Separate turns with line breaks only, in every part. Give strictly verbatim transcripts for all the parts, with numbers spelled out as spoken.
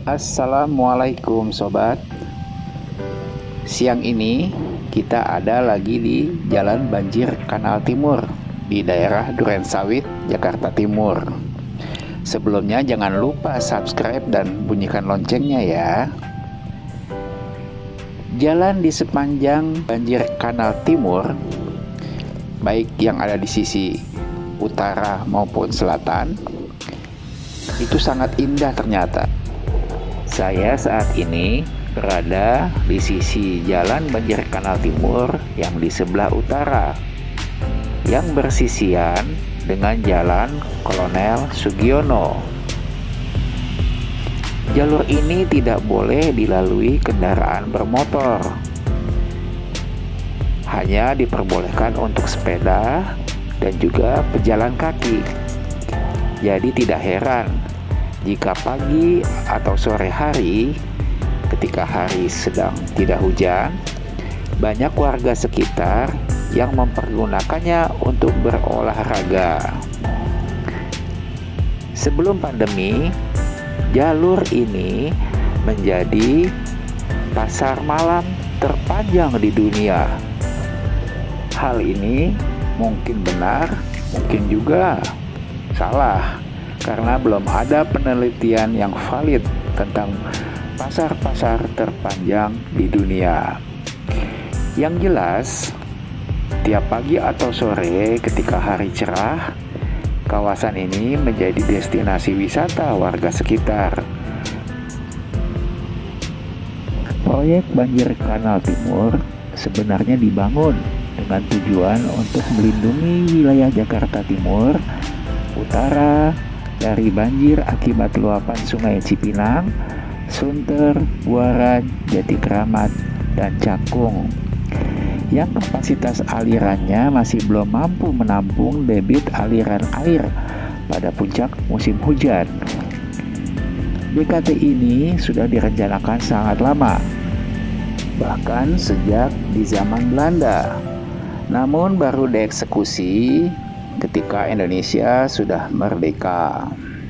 Assalamualaikum sobat. Siang ini kita ada lagi di Jalan Banjir Kanal Timur di daerah Durensawit, Jakarta Timur. Sebelumnya jangan lupa subscribe dan bunyikan loncengnya ya. Jalan di sepanjang Banjir Kanal Timur, baik yang ada di sisi utara maupun selatan, itu sangat indah ternyata. Saya saat ini berada di sisi Jalan Banjir Kanal Timur yang di sebelah utara, yang bersisian dengan Jalan Kolonel Sugiono. Jalur ini tidak boleh dilalui kendaraan bermotor, hanya diperbolehkan untuk sepeda dan juga pejalan kaki. Jadi tidak heran jika pagi atau sore hari, ketika hari sedang tidak hujan, banyak warga sekitar yang mempergunakannya untuk berolahraga. Sebelum pandemi, jalur ini menjadi pasar malam terpanjang di dunia. Hal ini mungkin benar, mungkin juga salah, karena belum ada penelitian yang valid tentang pasar-pasar terpanjang di dunia. Yang jelas, tiap pagi atau sore ketika hari cerah, kawasan ini menjadi destinasi wisata warga sekitar. Proyek Banjir Kanal Timur sebenarnya dibangun dengan tujuan untuk melindungi wilayah Jakarta Timur, utara dari banjir akibat luapan Sungai Cipinang, Sunter, Buaran, Jatikramat, dan Cakung, yang kapasitas alirannya masih belum mampu menampung debit aliran air pada puncak musim hujan. B K T ini sudah direncanakan sangat lama, bahkan sejak di zaman Belanda, namun baru dieksekusi ketika Indonesia sudah merdeka.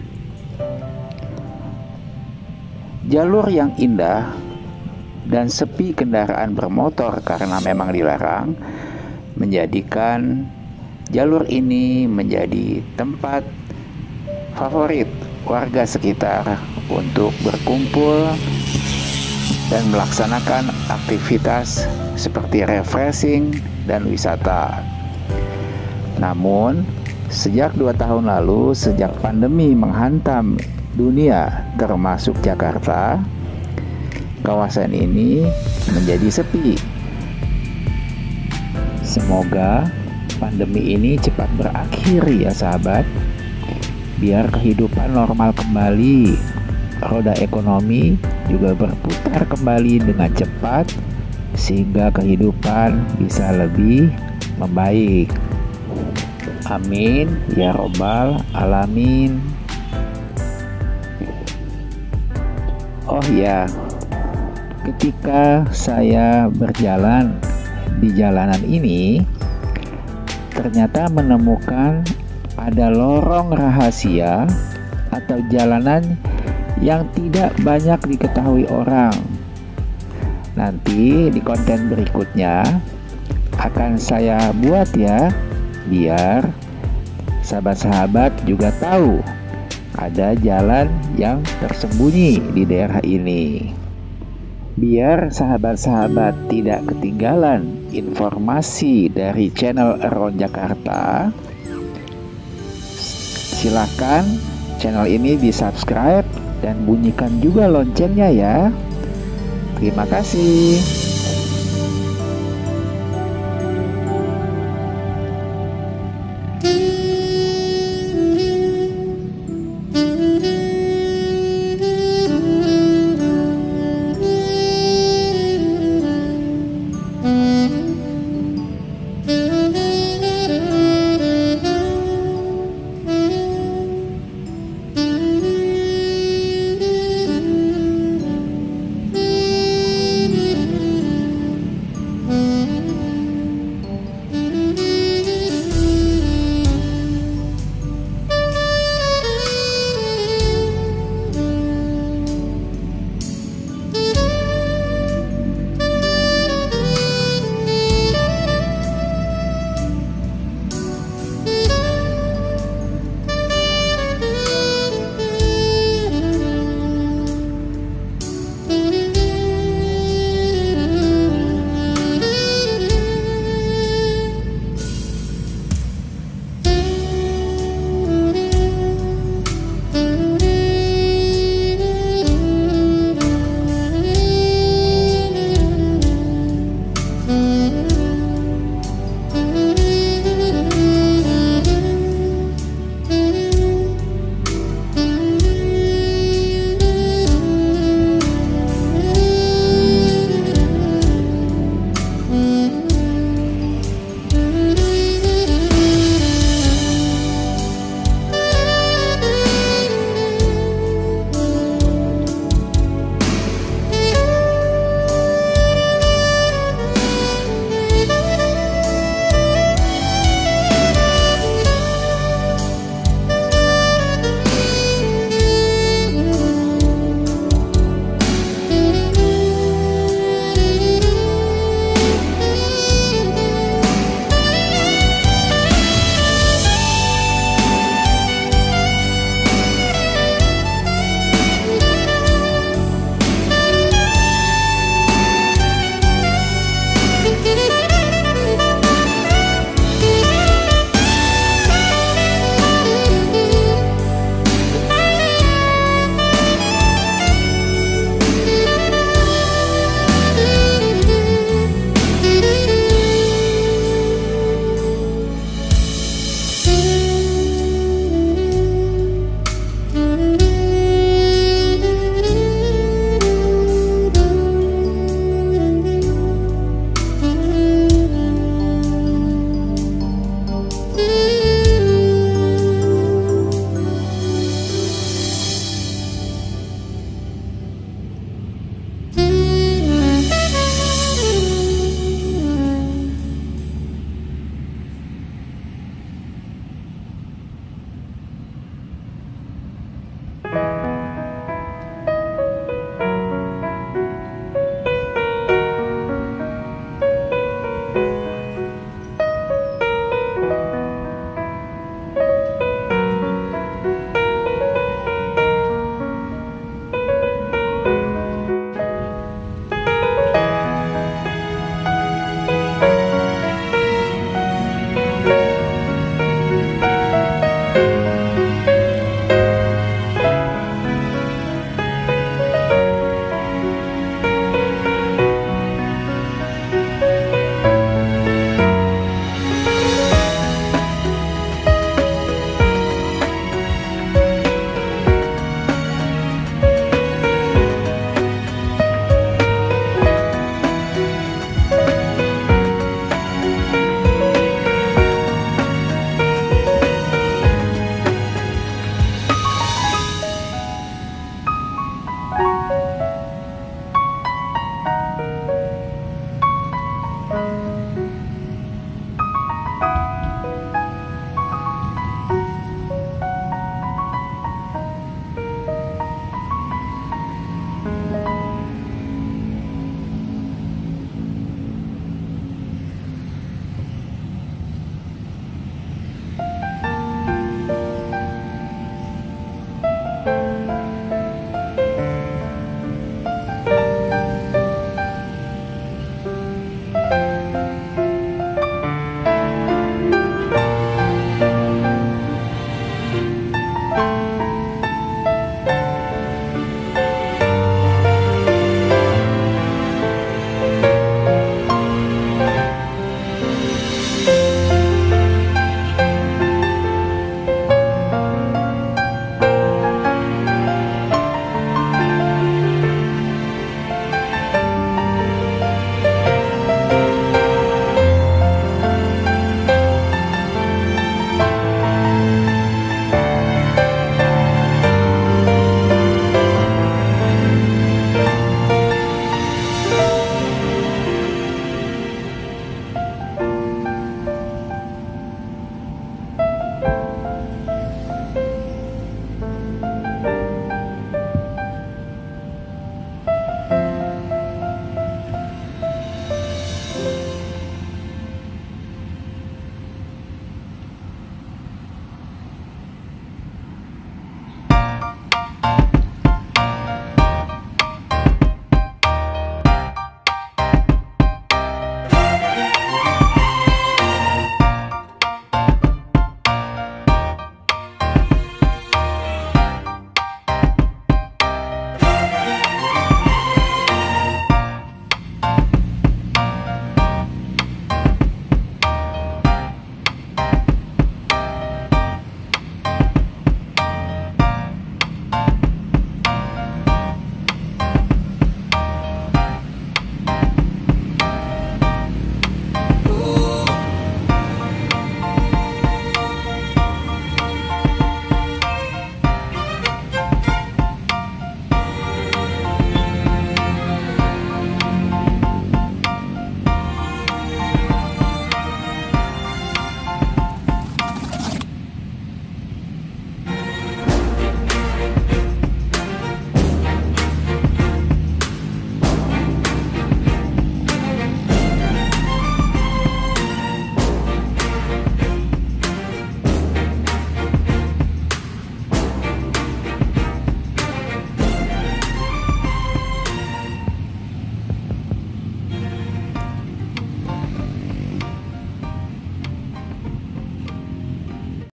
Jalur yang indah dan sepi kendaraan bermotor karena memang dilarang, menjadikan jalur ini menjadi tempat favorit warga sekitar untuk berkumpul dan melaksanakan aktivitas seperti refreshing dan wisata. Namun, sejak dua tahun lalu, sejak pandemi menghantam dunia termasuk Jakarta, kawasan ini menjadi sepi. Semoga pandemi ini cepat berakhir ya sahabat, biar kehidupan normal kembali, roda ekonomi juga berputar kembali dengan cepat, sehingga kehidupan bisa lebih membaik. Amin ya robbal alamin. Oh ya, ketika saya berjalan di jalanan ini, ternyata menemukan ada lorong rahasia atau jalanan yang tidak banyak diketahui orang. Nanti di konten berikutnya akan saya buat ya, biar sahabat-sahabat juga tahu ada jalan yang tersembunyi di daerah ini. Biar sahabat-sahabat tidak ketinggalan informasi dari channel Around Jakarta, silakan channel ini di subscribe dan bunyikan juga loncengnya ya. Terima kasih.